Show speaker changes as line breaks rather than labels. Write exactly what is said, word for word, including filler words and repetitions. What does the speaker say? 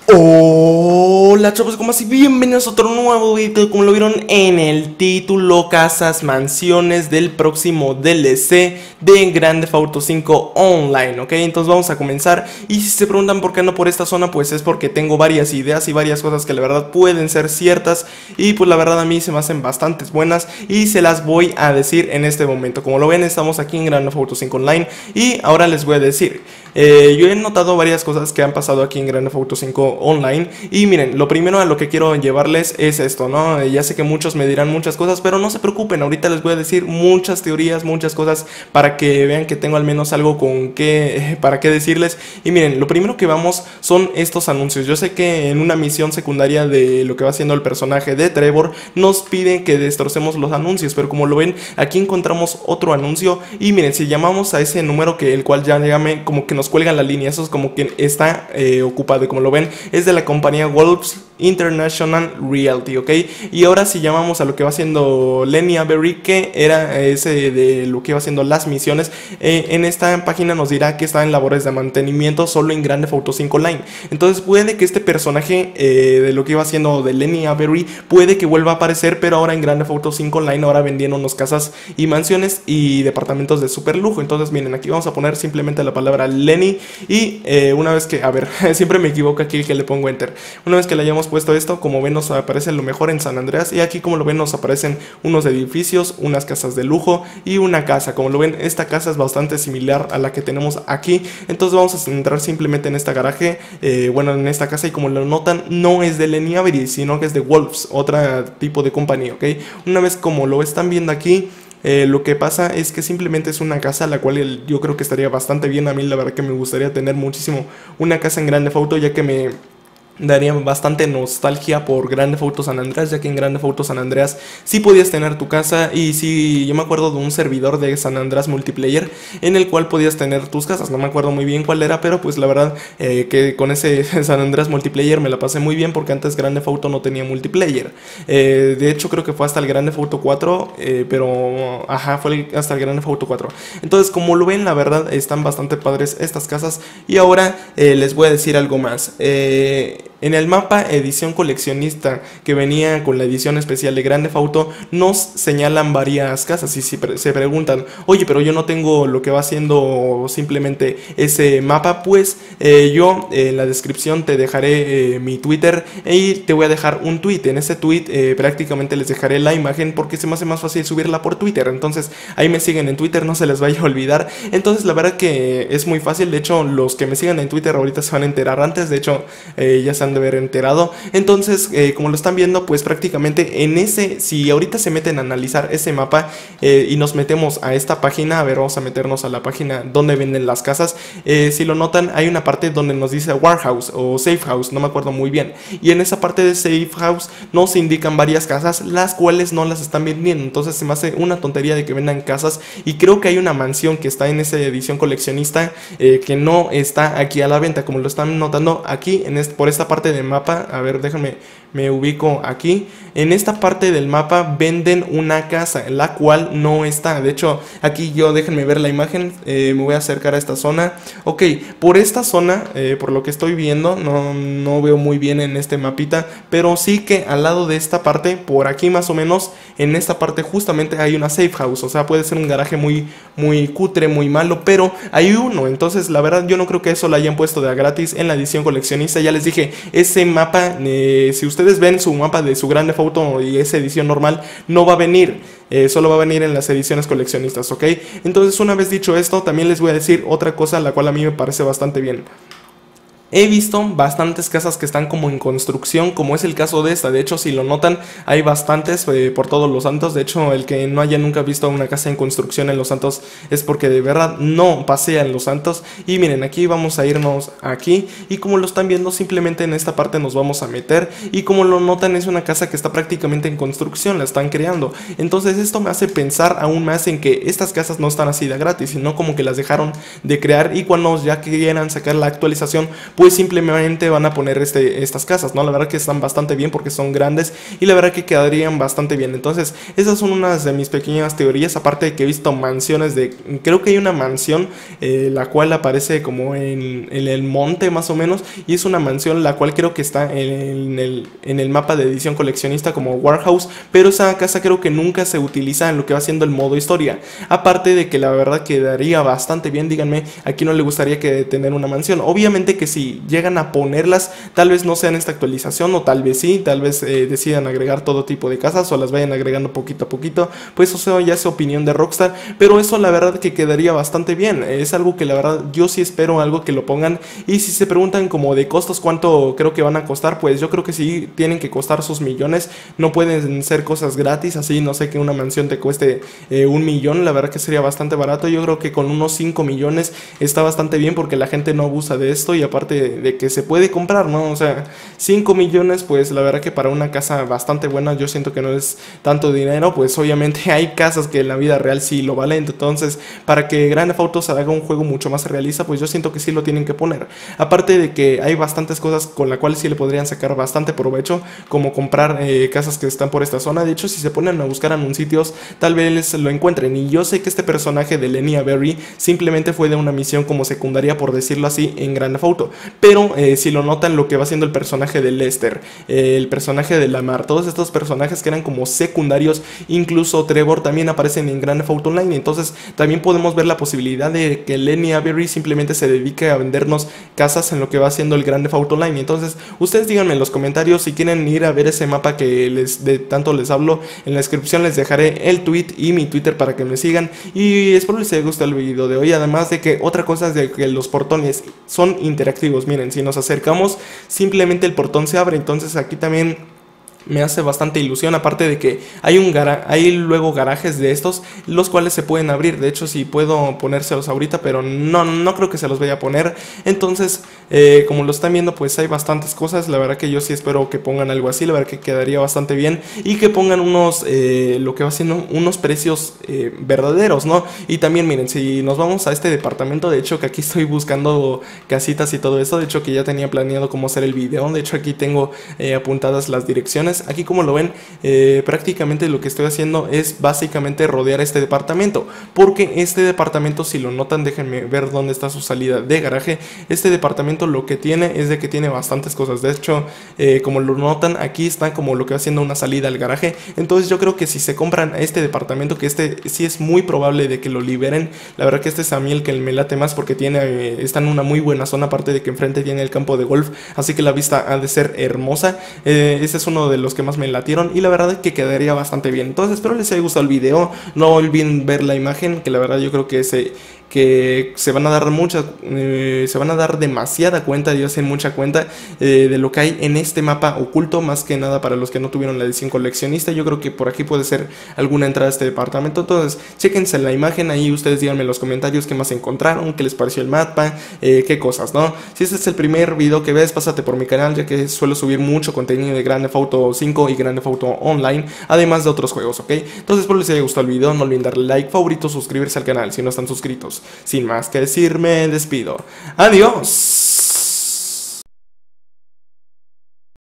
Hola chavos, ¿cómo así? Bienvenidos a otro nuevo video. Como lo vieron en el título, casas, mansiones del próximo D L C de Grand Theft Auto cinco Online, ¿ok? Entonces vamos a comenzar. Y si se preguntan por qué no por esta zona, pues es porque tengo varias ideas y varias cosas que la verdad pueden ser ciertas. Y pues la verdad a mí se me hacen bastantes buenas y se las voy a decir en este momento. Como lo ven, estamos aquí en Grand Theft Auto cinco Online y ahora les voy a decir. Eh, yo he notado varias cosas que han pasado aquí en Grand Theft Auto cinco Online. Y miren, lo primero a lo que quiero llevarles es esto, ¿no? Ya sé que muchos me dirán muchas cosas, pero no se preocupen, ahorita les voy a decir muchas teorías, muchas cosas para que vean que tengo al menos algo con qué, para qué decirles. Y miren, lo primero que vamos son estos anuncios. Yo sé que en una misión secundaria de lo que va haciendo el personaje de Trevor nos pide que destrocemos los anuncios, pero como lo ven, aquí encontramos otro anuncio. Y miren, si llamamos a ese número que el cual ya llame, como que nos cuelgan la línea, eso es como que está eh, ocupado. Y como lo ven, es de la compañía Wolves International Realty, ¿ok? Y ahora si llamamos a lo que va haciendo Lenny Avery, que era ese de lo que iba haciendo las misiones, eh, en esta página nos dirá que está en labores de mantenimiento solo en Grand Theft Auto cinco Online. Entonces puede que este personaje eh, de lo que iba haciendo de Lenny Avery puede que vuelva a aparecer, pero ahora en Grand Theft Auto cinco Online, ahora vendiendo unos casas y mansiones y departamentos de super lujo. Entonces miren, aquí vamos a poner simplemente la palabra Lenny y eh, una vez que, a ver, siempre me equivoco aquí que le pongo enter. Una vez que le hayamos puesto esto, como ven nos aparece lo mejor en San Andreas, y aquí como lo ven nos aparecen unos edificios, unas casas de lujo y una casa. Como lo ven, esta casa es bastante similar a la que tenemos aquí, entonces vamos a entrar simplemente en esta garaje, eh, bueno, en esta casa, y como lo notan no es de Lenny Avery, sino que es de Wolves, otro tipo de compañía, ¿ok? Una vez como lo están viendo aquí, Eh, lo que pasa es que simplemente es una casa la cual yo creo que estaría bastante bien. A mí la verdad que me gustaría tener muchísimo una casa en Grand Theft Auto, ya que me daría bastante nostalgia por Grand Theft Auto San Andreas, ya que en Grand Theft Auto San Andreas sí podías tener tu casa. Y sí, yo me acuerdo de un servidor de San Andreas multiplayer en el cual podías tener tus casas. No me acuerdo muy bien cuál era, pero pues la verdad eh, que con ese San Andreas multiplayer me la pasé muy bien, porque antes Grand Theft Auto no tenía multiplayer. eh, De hecho creo que fue hasta el Grand Theft Auto cuatro, eh, pero ajá, fue el, hasta el Grand Theft Auto cuatro. Entonces como lo ven, la verdad están bastante padres estas casas. Y ahora eh, les voy a decir algo más. eh... En el mapa edición coleccionista que venía con la edición especial de Grand Theft Auto nos señalan varias casas. Y si se preguntan, oye, pero yo no tengo lo que va haciendo simplemente ese mapa, pues eh, yo eh, en la descripción te dejaré eh, mi Twitter y te voy a dejar un tweet. En ese tweet eh, prácticamente les dejaré la imagen, porque se me hace más fácil subirla por Twitter. Entonces ahí me siguen en Twitter, no se les vaya a olvidar. Entonces la verdad que es muy fácil. De hecho los que me sigan en Twitter ahorita se van a enterar antes. De hecho eh, ya se han de haber enterado. Entonces eh, como lo están viendo, pues prácticamente en ese, si ahorita se meten a analizar ese mapa eh, y nos metemos a esta página, a ver, vamos a meternos a la página donde venden las casas. eh, si lo notan, hay una parte donde nos dice warehouse o safe house, no me acuerdo muy bien, y en esa parte de safe house nos indican varias casas las cuales no las están vendiendo. Entonces se me hace una tontería de que vendan casas, y creo que hay una mansión que está en esa edición coleccionista eh, que no está aquí a la venta, como lo están notando aquí en este, por esta parte de mapa. A ver, déjenme, me ubico aquí. En esta parte del mapa venden una casa, la cual no está. De hecho, aquí yo, déjenme ver la imagen, eh, me voy a acercar a esta zona. Ok, por esta zona, eh, por lo que estoy viendo, no, no veo muy bien en este mapita, pero sí que al lado de esta parte, por aquí más o menos, en esta parte justamente hay una safe house. O sea, puede ser un garaje muy, muy cutre, muy malo, pero hay uno. Entonces, la verdad, yo no creo que eso lo hayan puesto de a gratis en la edición coleccionista. Ya les dije, ese mapa, eh, si ustedes ven su mapa de su Grand Theft Auto y esa edición normal, no va a venir, eh, solo va a venir en las ediciones coleccionistas, ¿ok? Entonces, una vez dicho esto, también les voy a decir otra cosa, la cual a mí me parece bastante bien. He visto bastantes casas que están como en construcción, como es el caso de esta. De hecho, si lo notan, hay bastantes eh, por todos Los Santos. De hecho, el que no haya nunca visto una casa en construcción en Los Santos es porque de verdad no pasea en Los Santos. Y miren, aquí vamos a irnos aquí, y como lo están viendo, simplemente en esta parte nos vamos a meter. Y como lo notan, es una casa que está prácticamente en construcción, la están creando. Entonces esto me hace pensar aún más en que estas casas no están así de gratis, sino como que las dejaron de crear, y cuando ya quieran sacar la actualización, pues simplemente van a poner este, estas casas, ¿no? La verdad que están bastante bien porque son grandes y la verdad que quedarían bastante bien. Entonces esas son unas de mis pequeñas teorías, aparte de que he visto mansiones de, creo que hay una mansión eh, la cual aparece como en, en el monte más o menos, y es una mansión la cual creo que está en el, en el mapa de edición coleccionista como Warehouse, pero esa casa creo que nunca se utiliza en lo que va siendo el modo historia, aparte de que la verdad quedaría bastante bien. Díganme, ¿a quién no le gustaría que tener una mansión? Obviamente que si llegan a ponerlas, tal vez no sea en esta actualización, o tal vez sí, tal vez eh, decidan agregar todo tipo de casas o las vayan agregando poquito a poquito, pues eso ya es opinión de Rockstar, pero eso la verdad que quedaría bastante bien. Es algo que la verdad yo sí espero algo que lo pongan. Y si se preguntan como de costos, cuánto creo que van a costar, pues yo creo que sí tienen que costar sus millones, no pueden ser cosas gratis, así no sé que una mansión te cueste eh, un millón, la verdad que sería bastante barato. Yo creo que con unos cinco millones está bastante bien porque la gente no abusa de esto, y aparte de, de que se puede comprar, ¿no? O sea, cinco millones, pues la verdad que para una casa bastante buena yo siento que no es tanto dinero. Pues obviamente hay casas que en la vida real sí lo valen, entonces para que Grand Theft Auto se haga un juego mucho más realista, pues yo siento que sí lo tienen que poner. Aparte de que hay bastantes cosas con las cuales sí le podrían sacar bastante provecho, como comprar eh, casas que están por esta zona. De hecho, si se ponen a buscar en un sitios, tal vez lo encuentren. Y yo sé que este personaje de Lenia Berry simplemente fue de una misión como secundaria, por decirlo así, en Grand Theft Auto, pero eh, si lo notan, lo que va siendo el personaje de Lester, eh, el personaje de Lamar, todos estos personajes que eran como secundarios, incluso Trevor, también aparecen en Grand Theft Auto Online. Entonces también podemos ver la posibilidad de que Lenny Avery simplemente se dedique a vendernos casas en lo que va haciendo el Grand Theft Auto Online. Entonces ustedes díganme en los comentarios si quieren ir a ver ese mapa que les de tanto les hablo. En la descripción les dejaré el tweet y mi Twitter para que me sigan, y espero les haya gustado el video de hoy. Además de que otra cosa es de que los portones son interactivos. Miren, si nos acercamos simplemente el portón se abre, entonces aquí también me hace bastante ilusión, aparte de que hay un gara hay luego garajes de estos, los cuales se pueden abrir. De hecho, si puedo ponérselos ahorita, pero no, no creo que se los vaya a poner. Entonces, eh, como lo están viendo, pues hay bastantes cosas. La verdad que yo sí espero que pongan algo así, la verdad que quedaría bastante bien, y que pongan unos, eh, lo que va siendo unos precios eh, verdaderos, ¿no? Y también miren, si nos vamos a este departamento, de hecho que aquí estoy buscando casitas y todo eso, de hecho que ya tenía planeado cómo hacer el video, de hecho aquí tengo eh, apuntadas las direcciones. Aquí, como lo ven, eh, prácticamente lo que estoy haciendo es básicamente rodear este departamento, porque este departamento, si lo notan, déjenme ver dónde está su salida de garaje. Este departamento lo que tiene es de que tiene bastantes cosas. De hecho, eh, como lo notan, aquí está como lo que va siendo una salida al garaje. Entonces yo creo que si se compran este departamento, que este sí es muy probable de que lo liberen, la verdad que este es a mí el que me late más, porque tiene, eh, está en una muy buena zona, aparte de que enfrente tiene el campo de golf, así que la vista ha de ser hermosa. Eh, este es uno de los que más me latieron, y la verdad es que quedaría bastante bien. Entonces espero les haya gustado el video, no olviden ver la imagen, que la verdad yo creo que se, que se van a dar mucha, eh, se van a dar demasiada cuenta, yo sé mucha cuenta eh, de lo que hay en este mapa oculto, más que nada para los que no tuvieron la edición coleccionista. Yo creo que por aquí puede ser alguna entrada a este departamento. Entonces chéquense la imagen, ahí ustedes díganme en los comentarios qué más encontraron, qué les pareció el mapa, eh, qué cosas, ¿no? Si este es el primer video que ves, pásate por mi canal, ya que suelo subir mucho contenido de Grand Theft Auto cinco y Grand Theft Auto Online, además de otros juegos, ¿ok? Entonces espero les haya gustado el video, no olviden darle like, favorito, suscribirse al canal si no están suscritos. Sin más que decir, me despido. Adiós.